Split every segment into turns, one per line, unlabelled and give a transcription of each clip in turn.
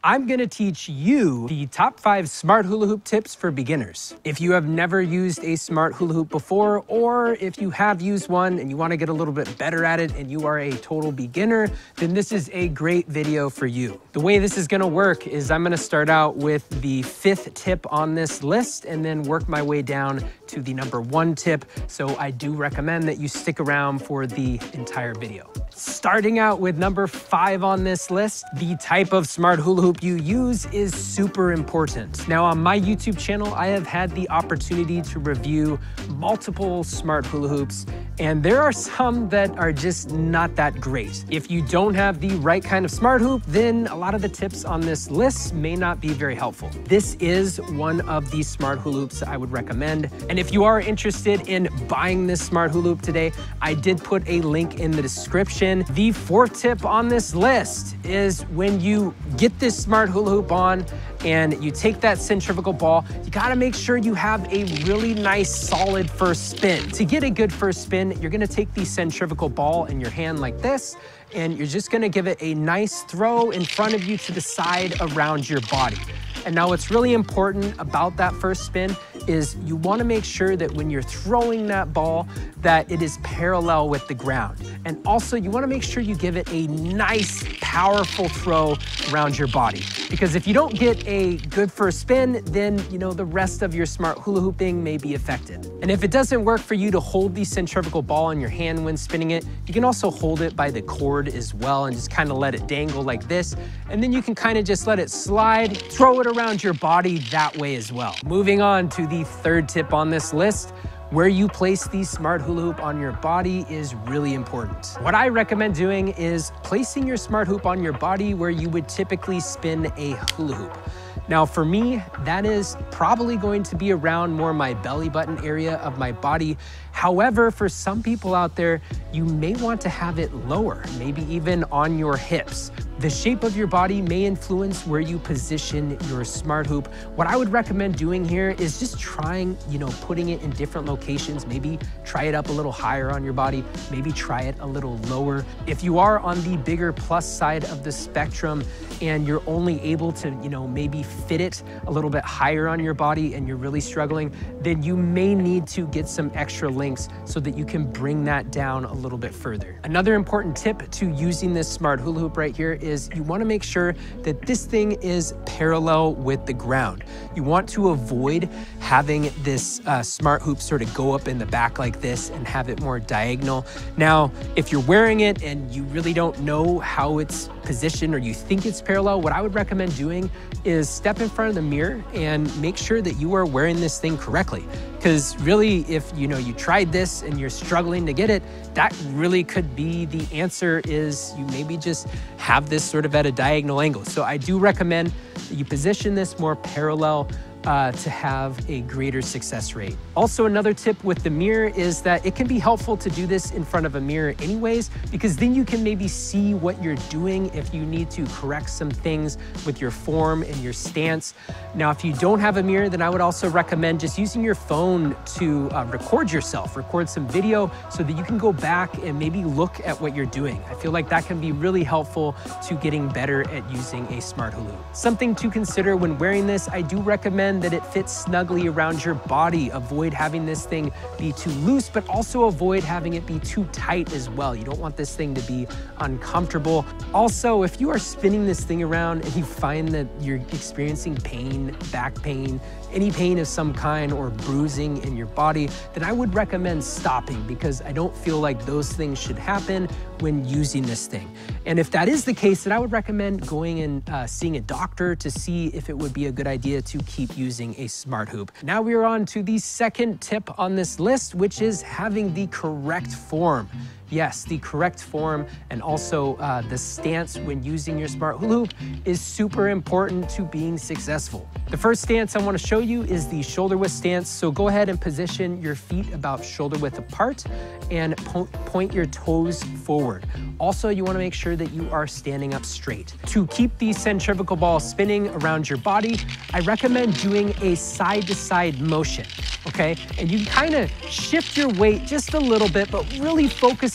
I'm gonna teach you the top 5 smart hula hoop tips for beginners. If you have never used a smart hula hoop before, or if you have used one and you wanna get a little bit better at it and you are a total beginner, then this is a great video for you. The way this is gonna work is I'm gonna start out with the 5th tip on this list and then work my way down to the number 1 tip. So I do recommend that you stick around for the entire video. Starting out with number 5 on this list, the type of smart hula hoop you use is super important. Now on my YouTube channel, I have had the opportunity to review multiple smart hula hoops, and there are some that are just not that great. If you don't have the right kind of smart hoop, then a lot of the tips on this list may not be very helpful. This is one of the smart hula hoops that I would recommend. And if you are interested in buying this smart hula hoop today, I did put a link in the description. The 4th tip on this list is when you get this smart hula hoop on and you take that centrifugal ball, you gotta make sure you have a really nice solid first spin. To get a good first spin, you're gonna take the centrifugal ball in your hand like this, and you're just gonna give it a nice throw in front of you to the side around your body. And now what's really important about that first spin is you wanna make sure that when you're throwing that ball, that it is parallel with the ground. And also you wanna make sure you give it a nice, powerful throw around your body. Because if you don't get a good first spin, then the rest of your smart hula hooping may be affected. And if it doesn't work for you to hold the centrifugal ball in your hand when spinning it, you can also hold it by the cord as well and just kind of let it dangle like this. And then you can kind of just let it slide, throw it around your body that way as well. Moving on to the 3rd tip on this list, where you place the smart hula hoop on your body is really important. What I recommend doing is placing your smart hoop on your body where you would typically spin a hula hoop. Now for me, that is probably going to be around more my belly button area of my body. However, for some people out there, you may want to have it lower, maybe even on your hips. The shape of your body may influence where you position your smart hoop. What I would recommend doing here is just trying, putting it in different locations. Maybe try it up a little higher on your body, maybe try it a little lower. If you are on the bigger plus side of the spectrum and you're only able to, maybe fit it a little bit higher on your body and you're really struggling, then you may need to get some extra links so that you can bring that down a little bit further. Another important tip to using this smart hula hoop right here is you want to make sure that this thing is parallel with the ground. You want to avoid having this smart hoop sort of go up in the back like this and have it more diagonal. Now, if you're wearing it and you really don't know how it's positioned or you think it's parallel, what I would recommend doing is step in front of the mirror and make sure that you are wearing this thing correctly. Because really, if you tried this and you're struggling to get it, that really could be the answer, is you maybe just have this sort of at a diagonal angle. So I do recommend that you position this more parallel to have a greater success rate. Also, another tip with the mirror is that it can be helpful to do this in front of a mirror anyways, because then you can maybe see what you're doing if you need to correct some things with your form and your stance. Now, if you don't have a mirror, then I would also recommend just using your phone to record yourself, record some video so that you can go back and maybe look at what you're doing. I feel like that can be really helpful to getting better at using a smart hula hoop. Something to consider when wearing this, I do recommend that it fits snugly around your body. Avoid having this thing be too loose, but also avoid having it be too tight as well. You don't want this thing to be uncomfortable. Also, if you are spinning this thing around and you find that you're experiencing pain, back pain, any pain of some kind, or bruising in your body, then I would recommend stopping, because I don't feel like those things should happen when using this thing. And if that is the case, then I would recommend going and seeing a doctor to see if it would be a good idea to keep using a smart hoop. Now we are on to the 2nd tip on this list, which is having the correct form. Yes, the correct form and also the stance when using your smart hula hoop is super important to being successful. The first stance I want to show you is the shoulder width stance. So go ahead and position your feet about shoulder width apart and point your toes forward. Also, you want to make sure that you are standing up straight. To keep the centrifugal ball spinning around your body, I recommend doing a side-to-side motion, okay? And you kind of shift your weight just a little bit, but really focus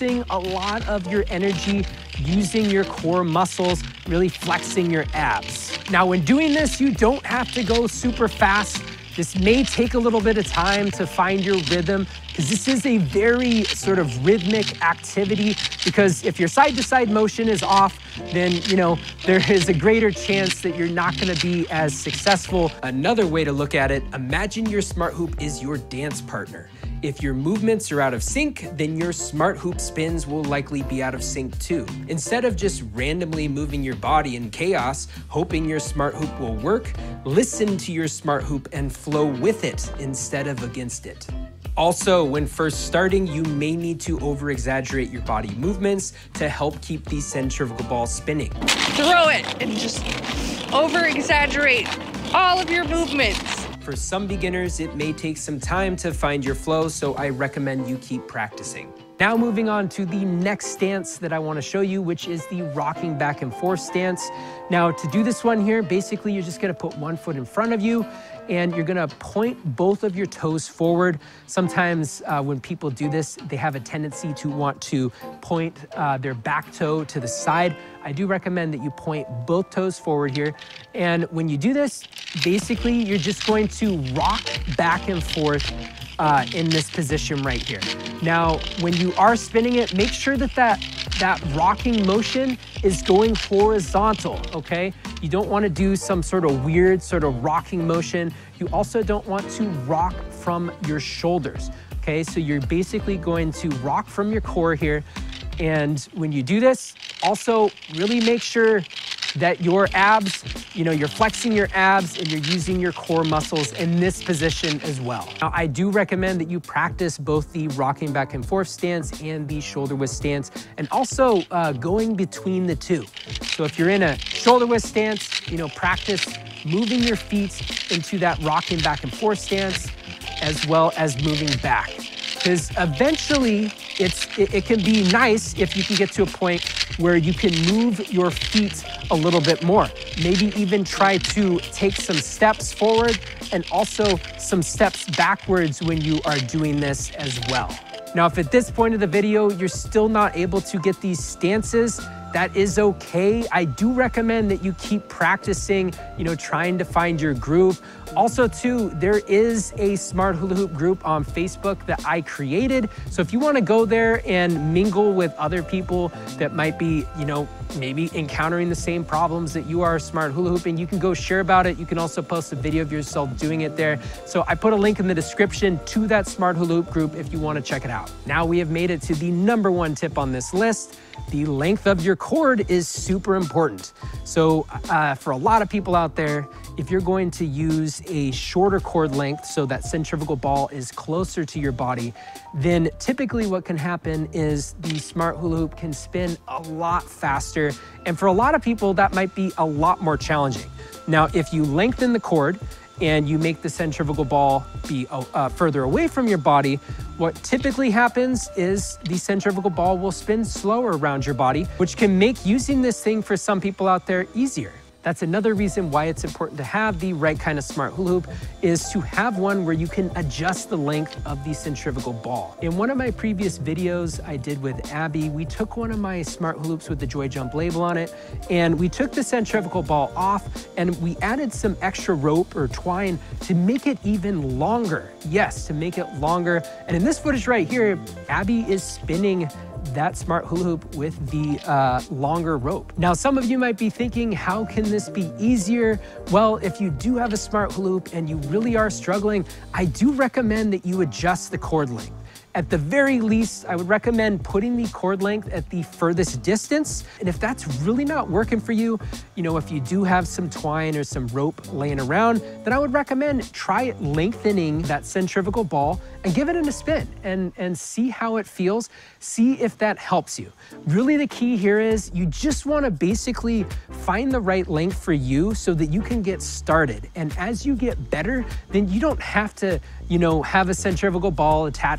focusing a lot of your energy using your core muscles, really flexing your abs. Now, when doing this, you don't have to go super fast. This may take a little bit of time to find your rhythm because this is a very sort of rhythmic activity, because if your side-to-side motion is off, then, there is a greater chance that you're not gonna be as successful. Another way to look at it, imagine your smart hoop is your dance partner. If your movements are out of sync, then your smart hoop spins will likely be out of sync too. Instead of just randomly moving your body in chaos, hoping your smart hoop will work, listen to your smart hoop and flow with it instead of against it. Also, when first starting, you may need to over-exaggerate your body movements to help keep the centrifugal ball spinning.
Throw it and just over-exaggerate all of your movements.
For some beginners, it may take some time to find your flow, so I recommend you keep practicing. Now moving on to the next stance that I want to show you, which is the rocking back and forth stance. Now, to do this one here, basically you're just going to put one foot in front of you and you're going to point both of your toes forward. Sometimes when people do this, they have a tendency to want to point their back toe to the side. I do recommend that you point both toes forward here. And when you do this, basically you're just going to rock back and forth in this position right here. Now, when you are spinning it, make sure that that rocking motion is going horizontal, okay? You don't want to do some sort of weird sort of rocking motion. You also don't want to rock from your shoulders, okay? So you're basically going to rock from your core here. And when you do this, also really make sure that your abs, you're flexing your abs and you're using your core muscles in this position as well. Now, I do recommend that you practice both the rocking back and forth stance and the shoulder width stance, and also going between the two. So if you're in a shoulder width stance, practice moving your feet into that rocking back and forth stance, as well as moving back. Because eventually it can be nice if you can get to a point where you can move your feet a little bit more. Maybe even try to take some steps forward and also some steps backwards when you are doing this as well. Now, if at this point of the video, you're still not able to get these stances, that is okay. I do recommend that you keep practicing, trying to find your groove. Also too, there is a Smart Hula Hoop group on Facebook that I created. So if you want to go there and mingle with other people that might be, maybe encountering the same problems that you are smart hula hooping, you can go share about it. You can also post a video of yourself doing it there. So I put a link in the description to that Smart Hula Hoop group if you want to check it out. Now we have made it to the #1 tip on this list. The length of your cord is super important. So for a lot of people out there, if you're going to use a shorter cord length so that centrifugal ball is closer to your body, then typically what can happen is the Smart Hula Hoop can spin a lot faster. And for a lot of people, that might be a lot more challenging. Now, if you lengthen the cord and you make the centrifugal ball be further away from your body, what typically happens is the centrifugal ball will spin slower around your body, which can make using this thing for some people out there easier. That's another reason why it's important to have the right kind of smart hula hoop, is to have one where you can adjust the length of the centrifugal ball. In one of my previous videos I did with Abby, we took one of my smart hula hoops with the Joy Jump label on it, and we took the centrifugal ball off and we added some extra rope or twine to make it even longer. Yes, to make it longer. And in this footage right here, Abby is spinning that smart hula hoop with the longer rope. Now, some of you might be thinking, how can this be easier? Well, if you do have a smart hula hoop and you really are struggling, I do recommend that you adjust the cord length. At the very least, I would recommend putting the cord length at the furthest distance. And if that's really not working for you, if you do have some twine or some rope laying around, then I would recommend try lengthening that centrifugal ball and give it a spin and see how it feels. See if that helps you. Really, the key here is you just want to basically find the right length for you so that you can get started. And as you get better, then you don't have to, have a centrifugal ball attached to some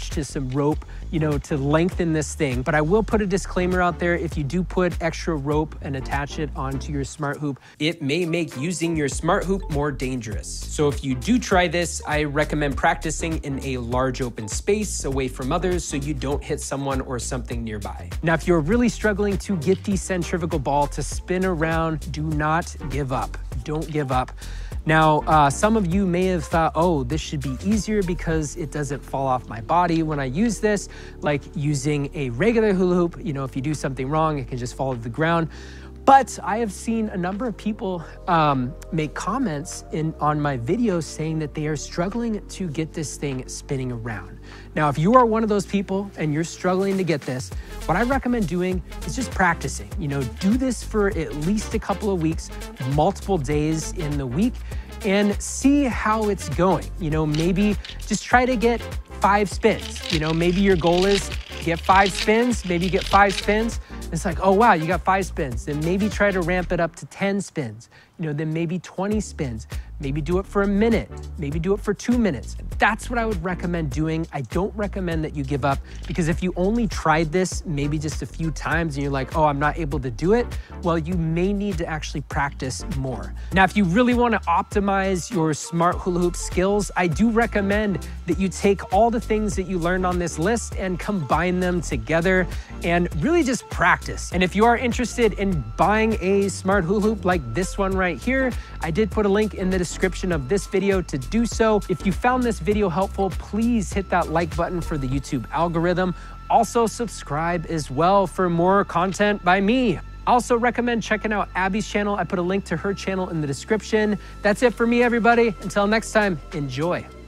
some rope, you know, to lengthen this thing. But I will put a disclaimer out there. If you do put extra rope and attach it onto your smart hoop, it may make using your smart hoop more dangerous. So if you do try this, I recommend practicing in a large open space away from others so you don't hit someone or something nearby. Now, if you're really struggling to get the centrifugal ball to spin around, do not give up. Don't give up. Now, some of you may have thought, oh, this should be easier because it doesn't fall off my body when I use this, like using a regular hula hoop. You know, if you do something wrong, it can just fall to the ground. But I have seen a number of people make comments on my videos saying that they are struggling to get this thing spinning around. Now, if you are one of those people and you're struggling to get this, what I recommend doing is just practicing. You know, do this for at least a couple of weeks, multiple days in the week, and see how it's going. You know, maybe just try to get 5 spins. You know, maybe your goal is get 5 spins, maybe get 5 spins. It's like, oh wow, you got 5 spins. Then maybe try to ramp it up to 10 spins. You know, then maybe 20 spins. Maybe do it for a minute. Maybe do it for 2 minutes. That's what I would recommend doing. I don't recommend that you give up, because if you only tried this maybe just a few times and you're like, oh, I'm not able to do it, well, you may need to actually practice more. Now, if you really want to optimize your smart hula hoop skills, I do recommend that you take all the things that you learned on this list and combine them together and really just practice. And if you are interested in buying a smart hula hoop like this one right here, I did put a link in the description of this video to do so. If you found this video helpful, please hit that like button for the YouTube algorithm. Also subscribe as well for more content by me. I also recommend checking out Abby's channel. I put a link to her channel in the description. That's it for me, everybody. Until next time, enjoy.